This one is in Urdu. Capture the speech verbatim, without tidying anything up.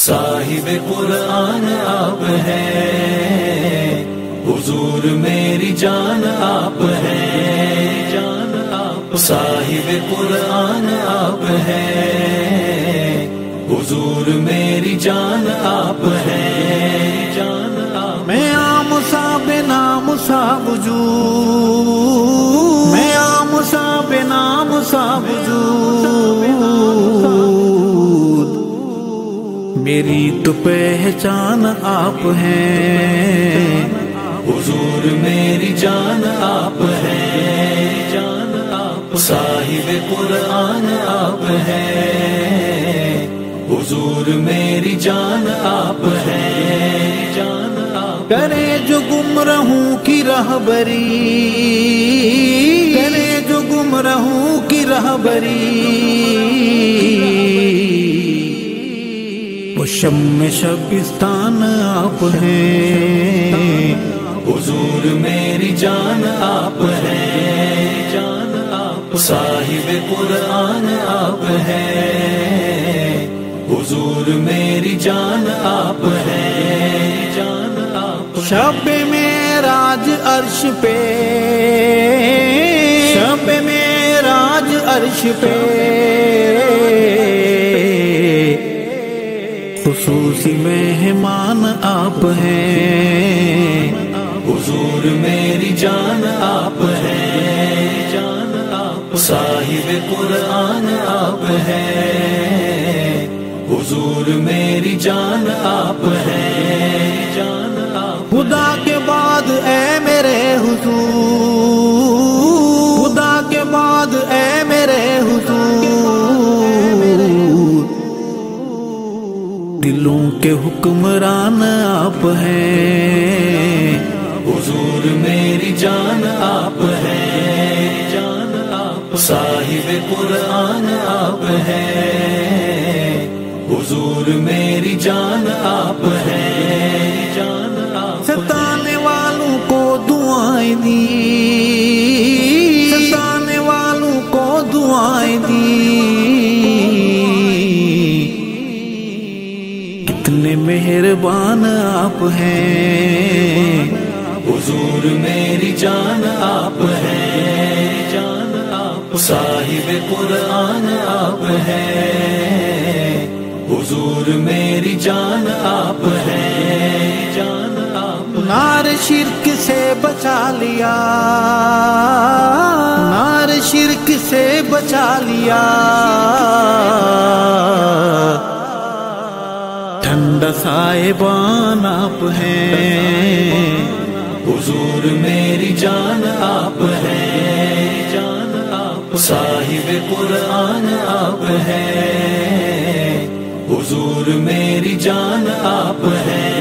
صاحب قرآن آپ ہیں، حضور میری جان آپ ہیں، جان آپ صاحب قرآن آپ ہیں، حضور میری جان آپ ہیں، جان آپ میں عام سا بنام سا وجود، میں عام سا بنام سا وجود، میری تو پہچان آپ ہیں، حضور میری جان آپ ہیں، جان آپ صاحب قرآن آپ ہیں، حضور میری جان آپ ہیں، جان آپ کرے جو گمراہوں کی رہبری، کرے جو گمراہوں کی رہبری، وہ شم شبستان آپ ہیں، حضور میری جان آپ ہیں، جان آپ صاحب قرآن آپ ہیں، حضور میری جان آپ ہیں، جان آپ شب معراج عرش پہ، شب معراج عرش پہ خصوصی مہمان آپ ہیں، حضور میری جان آپ ہیں، جان آپ صاحب قرآن آپ ہیں، حضور میری جان آپ ہیں، جان آپ خدا کے بعد اے میرے حضور، خدا کے بعد اے میرے حضور، دلوں کے حکمران آپ ہیں، حضور میری جان آپ ہیں، جان آپ صاحب قرآن آپ ہیں، حضور میری جان آپ ہیں، جان آپ ستانے والوں کو دعائیں دی، ستانے والوں کو دعائیں دی، کتنے مہربان آپ ہیں، حضور میری جان آپ ہیں، جان آپ صاحب قرآن آپ ہیں، حضور میری جان آپ ہیں، جان آپ نار شرک سے بچا لیا، نار شرک سے بچا لیا، ٹھنڈا صاحبان آپ ہیں، حضور میری جان آپ ہیں، جان آپ صاحب قرآن آپ ہیں، حضور میری جان آپ ہیں۔